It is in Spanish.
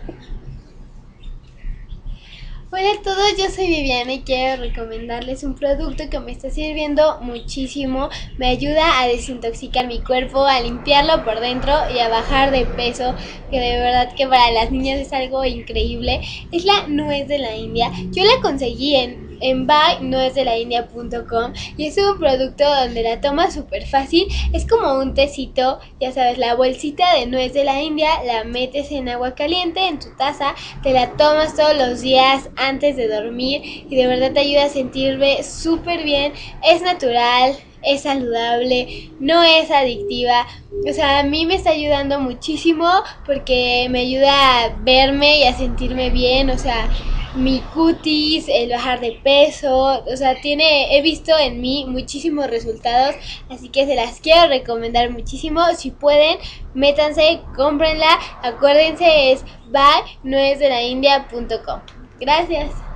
Hola a todos, yo soy Viviana y quiero recomendarles un producto que me está sirviendo muchísimo. Me ayuda a desintoxicar mi cuerpo, a limpiarlo por dentro y a bajar de peso, que de verdad que para las niñas es algo increíble. Es la nuez de la India. Yo la conseguí en buynuezdelaindia.com y es un producto donde la tomas súper fácil. Es como un tecito, ya sabes, la bolsita de nuez de la India, la metes en agua caliente en tu taza, te la tomas todos los días antes de dormir y de verdad te ayuda a sentirme súper bien. Es natural, es saludable, no es adictiva. O sea, a mí me está ayudando muchísimo porque me ayuda a verme y a sentirme bien. O sea, mi cutis, el bajar de peso, o sea, he visto en mí muchísimos resultados, así que se las quiero recomendar muchísimo. Si pueden, métanse, cómprenla, acuérdense, es buynuezdelaindia.com. Gracias.